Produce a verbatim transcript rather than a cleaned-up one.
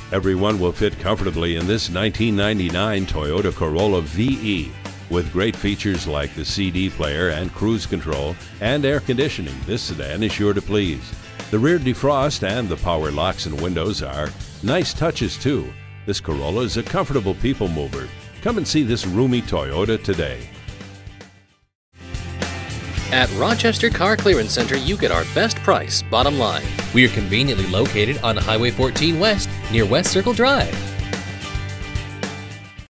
Everyone will fit comfortably in this nineteen ninety-nine Toyota Corolla V E. With great features like the C D player and cruise control and air conditioning, this sedan is sure to please. The rear defrost and the power locks and windows are nice touches too. This Corolla is a comfortable people mover. Come and see this roomy Toyota today. At Rochester Car Clearance Center, you get our best price, bottom line. We are conveniently located on Highway fourteen West near West Circle Drive.